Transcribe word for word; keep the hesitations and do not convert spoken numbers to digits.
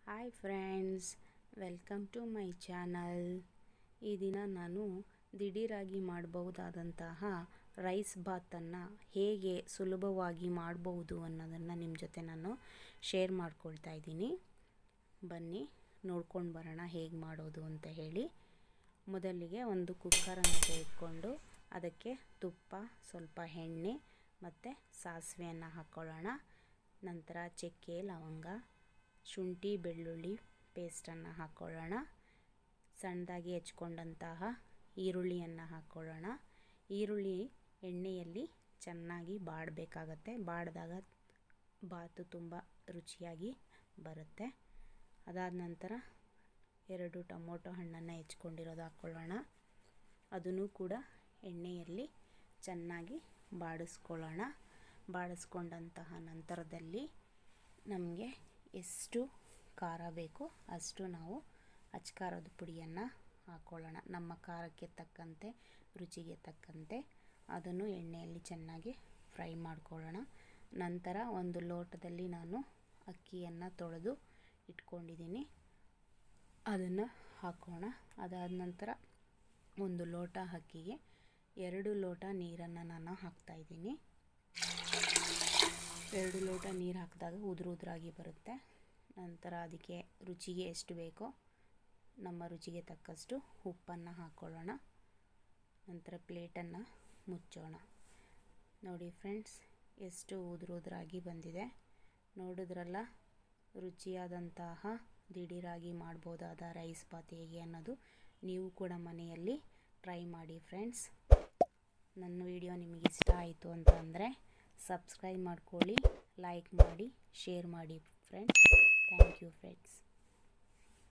Hi friends, welcome to my channel. ಈ ದಿನ ನಾನು ದಿಢೀರಾಗಿ ಮಾಡಬಹುದಾದಂತಹ ರೈಸ್ ಬಾತನ್ನು ಹೇಗೆ ಸುಲಭವಾಗಿ ಮಾಡಬಹುದು ಅನ್ನೋದನ್ನು ನಿಮ್ಮ ಜೊತೆ ನಾನು ಶೇರ್ ಮಾಡ್ಕೊಳ್ತಾ ಇದ್ದೀನಿ. ಬನ್ನಿ ನೋಡ್ಕೊಂಡು ಬರೋಣ ಹೇಗೆ ಮಾಡೋದು ಅಂತ ಹೇಳಿ. ಮೊದಲಿಗೆ ಒಂದು ಕುಕ್ಕರನ್ನು ತೆಗೆದುಕೊಂಡು ಅದಕ್ಕೆ ತುಪ್ಪ, ಸ್ವಲ್ಪ ಎಣ್ಣೆ ಮತ್ತು ಸಾಸಿವೆಯನ್ನು ಹಾಕ್ಕೊಳ್ಳೋಣ. ನಂತರ ಚಕ್ಕೆ, ಲವಂಗ, ಶುಂಠಿ ಬೆಳ್ಳುಳ್ಳಿ ಪೇಸ್ಟನ್ನು ಹಾಕ್ಕೊಳ್ಳೋಣ. ಸಣ್ಣದಾಗಿ ಹೆಚ್ಕೊಂಡಂತಹ ಈರುಳ್ಳಿಯನ್ನು ಹಾಕ್ಕೊಳ್ಳೋಣ. ಈರುಳ್ಳಿ ಎಣ್ಣೆಯಲ್ಲಿ ಚೆನ್ನಾಗಿ ಬಾಡಬೇಕಾಗತ್ತೆ. ಬಾಡಿದಾಗ ಬಾತು ತುಂಬ ರುಚಿಯಾಗಿ ಬರುತ್ತೆ. ಅದಾದ ನಂತರ ಎರಡು ಟೊಮೊಟೊ ಹಣ್ಣನ್ನು ಹೆಚ್ಕೊಂಡಿರೋದು ಹಾಕ್ಕೊಳ್ಳೋಣ. ಅದನ್ನು ಕೂಡ ಎಣ್ಣೆಯಲ್ಲಿ ಚೆನ್ನಾಗಿ ಬಾಡಿಸ್ಕೊಳ್ಳೋಣ. ಬಾಡಿಸ್ಕೊಂಡಂತಹ ನಂತರದಲ್ಲಿ ನಮಗೆ ಎಷ್ಟು ಖಾರ ಬೇಕು ಅಷ್ಟು ನಾವು ಅಚ್ಕಾರದ ಪುಡಿಯನ್ನು ಹಾಕ್ಕೊಳ್ಳೋಣ. ನಮ್ಮ ಖಾರಕ್ಕೆ ತಕ್ಕಂತೆ, ರುಚಿಗೆ ತಕ್ಕಂತೆ ಅದನ್ನು ಎಣ್ಣೆಯಲ್ಲಿ ಚೆನ್ನಾಗಿ ಫ್ರೈ ಮಾಡ್ಕೊಳ್ಳೋಣ. ನಂತರ ಒಂದು ಲೋಟದಲ್ಲಿ ನಾನು ಅಕ್ಕಿಯನ್ನು ತೊಳೆದು ಇಟ್ಕೊಂಡಿದ್ದೀನಿ, ಅದನ್ನು ಹಾಕೋಣ. ಅದಾದ ನಂತರ ಒಂದು ಲೋಟ ಅಕ್ಕಿಗೆ ಎರಡು ಲೋಟ ನೀರನ್ನು ನಾನು ಹಾಕ್ತಾಯಿದ್ದೀನಿ. ಎರಡು ಲೋಟ ನೀರು ಹಾಕಿದಾಗ ಉದುರು ಉದುರಾಗಿ ಬರುತ್ತೆ. ನಂತರ ಅದಕ್ಕೆ ರುಚಿಗೆ ಎಷ್ಟು ಬೇಕೋ ನಮ್ಮ ರುಚಿಗೆ ತಕ್ಕಷ್ಟು ಉಪ್ಪನ್ನು ಹಾಕ್ಕೊಳ್ಳೋಣ. ನಂತರ ಪ್ಲೇಟನ್ನು ಮುಚ್ಚೋಣ. ನೋಡಿ ಫ್ರೆಂಡ್ಸ್, ಎಷ್ಟು ಉದುರು ಉದುರಾಗಿ ಬಂದಿದೆ. ನೋಡಿದ್ರಲ್ಲ, ರುಚಿಯಾದಂತಹ ದಿಢೀರಾಗಿ ಮಾಡ್ಬೋದಾದ ರೈಸ್ ಬಾತ್ ಹೇಗೆ ಅನ್ನೋದು ನೀವು ಕೂಡ ಮನೆಯಲ್ಲಿ ಟ್ರೈ ಮಾಡಿ ಫ್ರೆಂಡ್ಸ್. ನನ್ನ ವಿಡಿಯೋ ನಿಮಗೆ ಇಷ್ಟ ಆಯಿತು ಅಂತ ಅಂದರೆ ಸಬ್ಸ್ಕ್ರೈಬ್ ಮಾಡ್ಕೊಳ್ಳಿ, ಲೈಕ್ ಮಾಡಿ, ಶೇರ್ ಮಾಡಿ ಫ್ರೆಂಡ್ಸ್.